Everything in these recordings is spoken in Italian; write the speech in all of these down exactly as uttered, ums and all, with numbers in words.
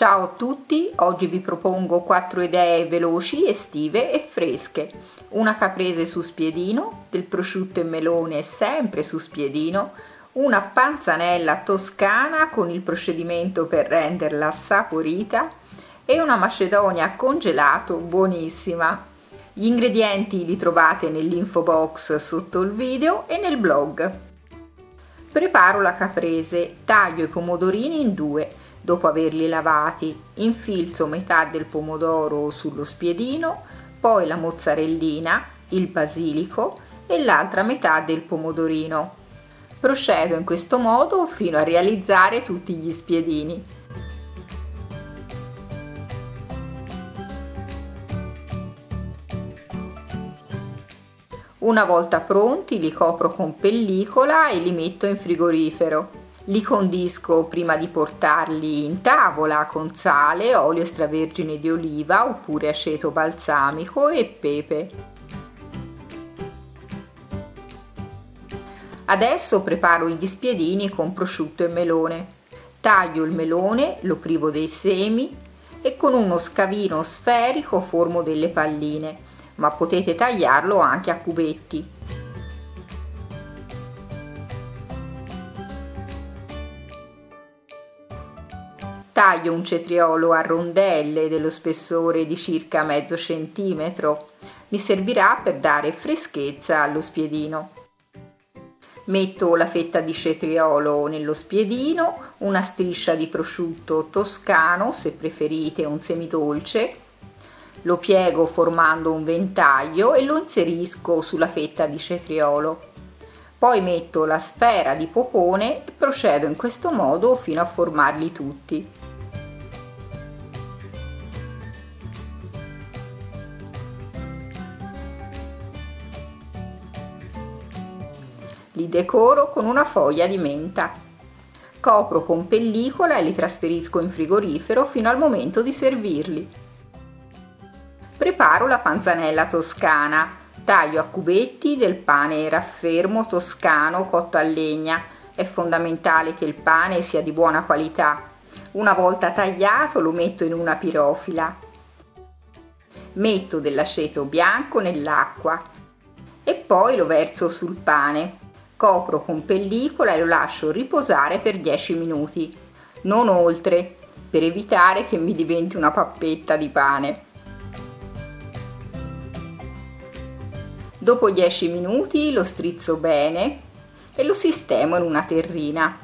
Ciao a tutti, oggi vi propongo quattro idee veloci, estive e fresche. Una caprese su spiedino, del prosciutto e melone sempre su spiedino, una panzanella toscana con il procedimento per renderla saporita e una macedonia a congelato buonissima. Gli ingredienti li trovate nell'info box sotto il video e nel blog. Preparo la caprese, taglio i pomodorini in due. Dopo averli lavati, infilzo metà del pomodoro sullo spiedino, poi la mozzarellina, il basilico e l'altra metà del pomodorino. Procedo in questo modo fino a realizzare tutti gli spiedini. Una volta pronti li copro con pellicola e li metto in frigorifero. Li condisco prima di portarli in tavola con sale, olio extravergine di oliva oppure aceto balsamico e pepe. Adesso preparo gli spiedini con prosciutto e melone. Taglio il melone, lo privo dei semi e con uno scavino sferico formo delle palline, ma potete tagliarlo anche a cubetti. Taglio un cetriolo a rondelle dello spessore di circa mezzo centimetro. Mi servirà per dare freschezza allo spiedino. Metto la fetta di cetriolo nello spiedino, una striscia di prosciutto toscano, se preferite un semidolce. Lo piego formando un ventaglio e lo inserisco sulla fetta di cetriolo. Poi metto la sfera di popone e procedo in questo modo fino a formarli tutti. Li decoro con una foglia di menta. Copro con pellicola e li trasferisco in frigorifero fino al momento di servirli. Preparo la panzanella toscana. Taglio a cubetti del pane raffermo toscano cotto a legna. È fondamentale che il pane sia di buona qualità. Una volta tagliato lo metto in una pirofila. Metto dell'aceto bianco nell'acqua e poi lo verso sul pane. Copro con pellicola e lo lascio riposare per dieci minuti, non oltre, per evitare che mi diventi una pappetta di pane. Dopo dieci minuti lo strizzo bene e lo sistemo in una terrina.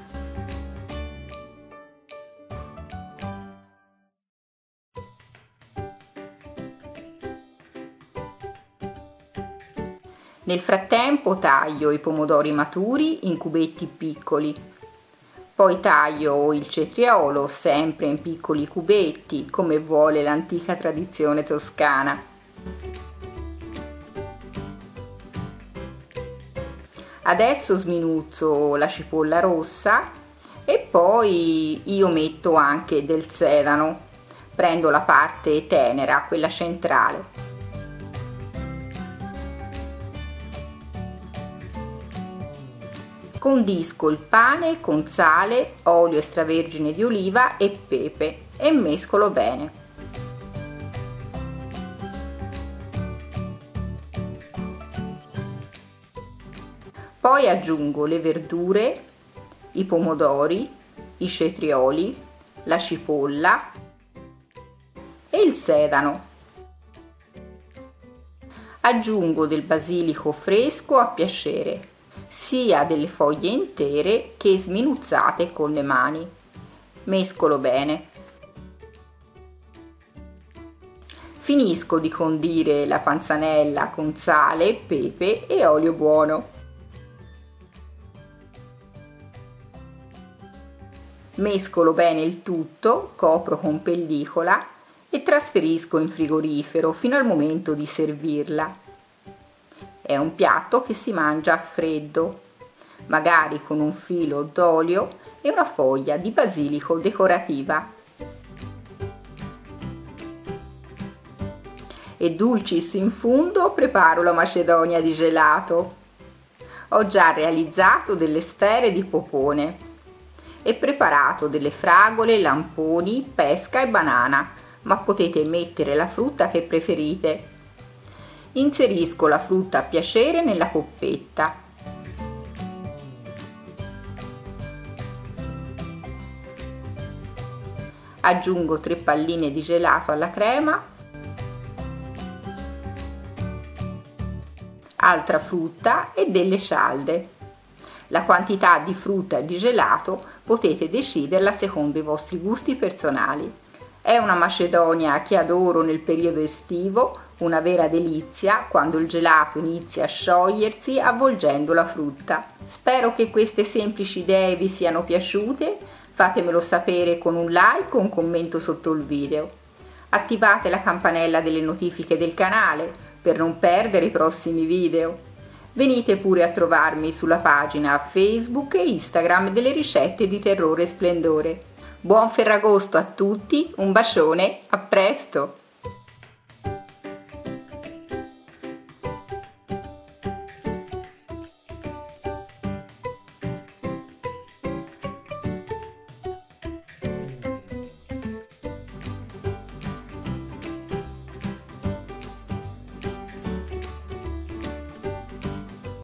Nel frattempo taglio i pomodori maturi in cubetti piccoli, poi taglio il cetriolo sempre in piccoli cubetti come vuole l'antica tradizione toscana. Adesso sminuzzo la cipolla rossa e poi io metto anche del sedano, prendo la parte tenera, quella centrale. Condisco il pane con sale, olio extravergine di oliva e pepe e mescolo bene. Poi aggiungo le verdure, i pomodori, i cetrioli, la cipolla e il sedano. Aggiungo del basilico fresco a piacere, sia delle foglie intere che sminuzzate con le mani. Mescolo bene. Finisco di condire la panzanella con sale, pepe e olio buono. Mescolo bene il tutto, copro con pellicola e trasferisco in frigorifero fino al momento di servirla. È un piatto che si mangia a freddo, magari con un filo d'olio e una foglia di basilico decorativa. E dulcis in fundo preparo la macedonia di gelato. Ho già realizzato delle sfere di popone e preparato delle fragole, lamponi, pesca e banana, ma potete mettere la frutta che preferite. Inserisco la frutta a piacere nella coppetta. Aggiungo tre palline di gelato alla crema, altra frutta e delle cialde. La quantità di frutta e di gelato potete deciderla secondo i vostri gusti personali. È una macedonia che adoro nel periodo estivo, una vera delizia quando il gelato inizia a sciogliersi avvolgendo la frutta. Spero che queste semplici idee vi siano piaciute. Fatemelo sapere con un like o un commento sotto il video. Attivate la campanella delle notifiche del canale per non perdere i prossimi video. Venite pure a trovarmi sulla pagina Facebook e Instagram delle ricette di terrore e splendore. Buon Ferragosto a tutti, un bacione, a presto!